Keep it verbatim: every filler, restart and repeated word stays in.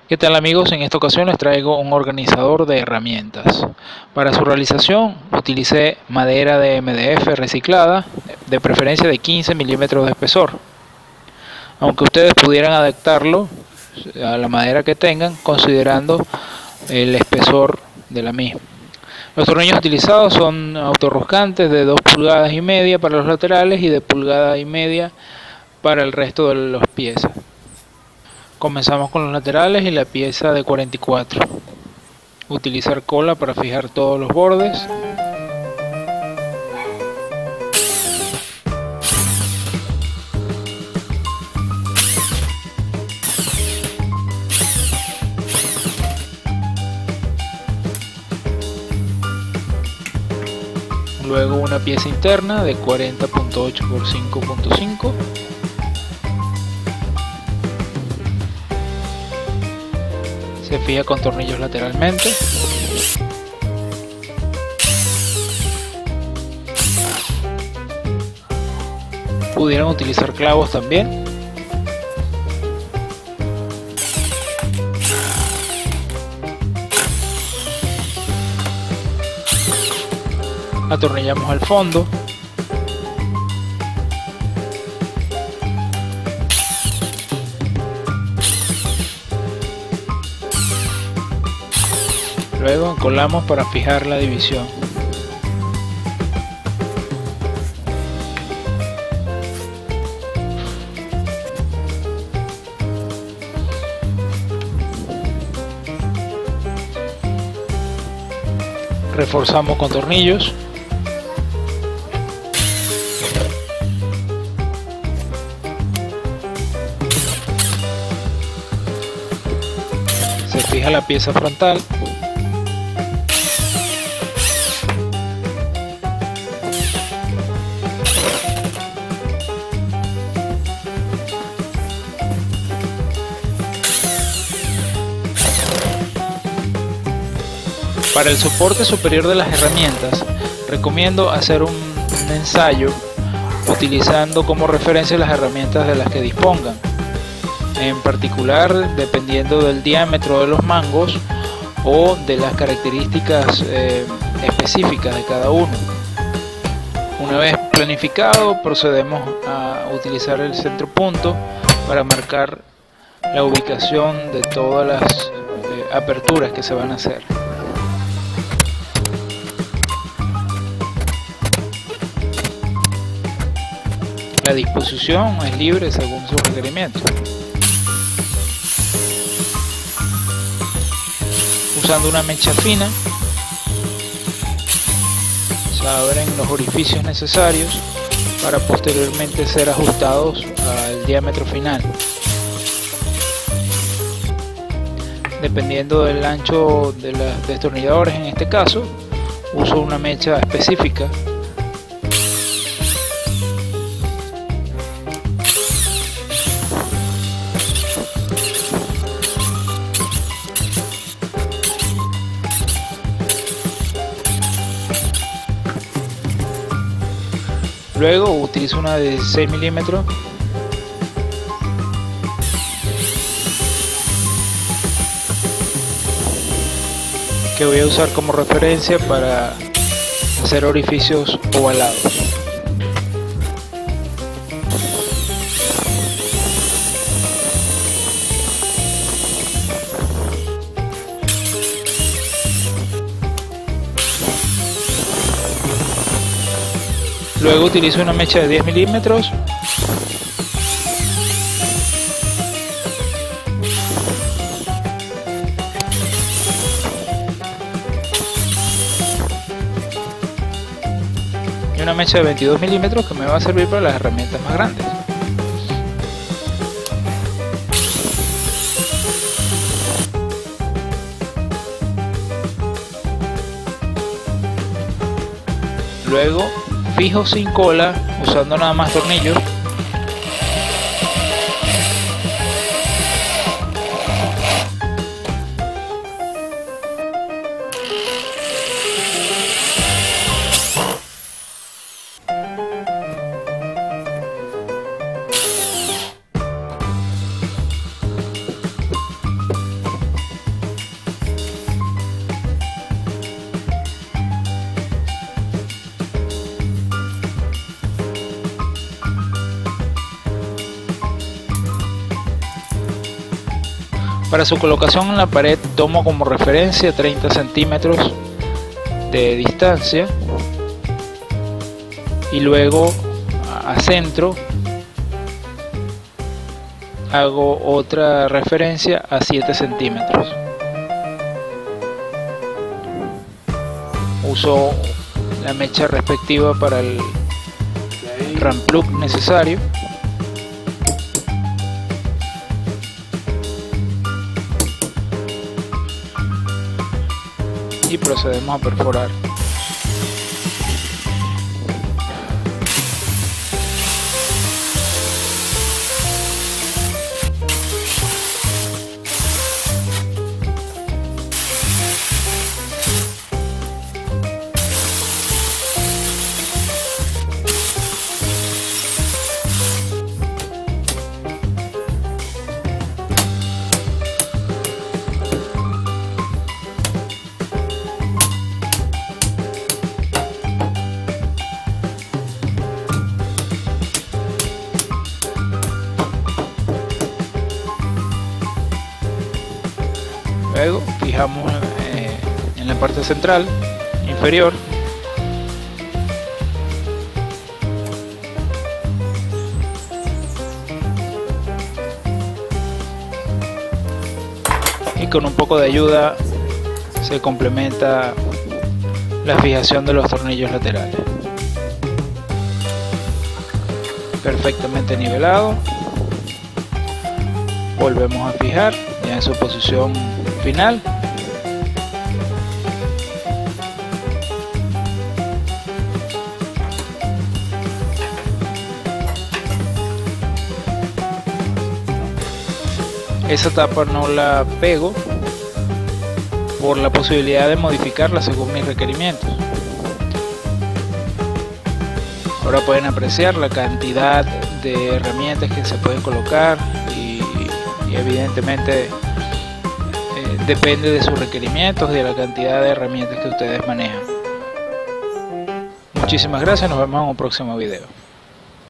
¿Qué tal amigos? En esta ocasión les traigo un organizador de herramientas. Para su realización utilicé madera de M D F reciclada, de preferencia de quince milímetros de espesor. Aunque ustedes pudieran adaptarlo a la madera que tengan, considerando el espesor de la misma. Los tornillos utilizados son autorroscantes de dos pulgadas y media para los laterales y de pulgada y media para el resto de las piezas. Comenzamos con los laterales y la pieza de cuarenta y cuatro. Utilizar cola para fijar todos los bordes. Luego una pieza interna de cuarenta punto ocho por cinco punto cinco. Se fija con tornillos lateralmente. Pudieran utilizar clavos también. Atornillamos el fondo. Luego encolamos para fijar la división. Reforzamos con tornillos. Se fija la pieza frontal. Para el soporte superior de las herramientas, recomiendo hacer un, un ensayo utilizando como referencia las herramientas de las que dispongan. En particular, dependiendo del diámetro de los mangos o de las características eh, específicas de cada uno. Una vez planificado, procedemos a utilizar el centro punto para marcar la ubicación de todas las eh, aperturas que se van a hacer. La disposición es libre según sus requerimientos. Usando una mecha fina, se abren los orificios necesarios para posteriormente ser ajustados al diámetro final. Dependiendo del ancho de los destornilladores, en este caso, uso una mecha específica. Luego utilizo una de dieciséis milímetros que voy a usar como referencia para hacer orificios ovalados. Luego utilizo una mecha de diez milímetros y una mecha de veintidós milímetros que me va a servir para las herramientas más grandes. Luego fijo sin cola, usando nada más tornillos. Para su colocación en la pared tomo como referencia treinta centímetros de distancia y luego a centro hago otra referencia a siete centímetros. Uso la mecha respectiva para el ram plug necesario y procedemos a perforar. Luego fijamos eh, en la parte central inferior y con un poco de ayuda se complementa la fijación de los tornillos laterales. Perfectamente nivelado. Volvemos a fijar ya en su posición final. Esa tapa no la pego por la posibilidad de modificarla según mis requerimientos. Ahora pueden apreciar la cantidad de herramientas que se pueden colocar y, y evidentemente eh, depende de sus requerimientos y de la cantidad de herramientas que ustedes manejan. Muchísimas gracias, nos vemos en un próximo video.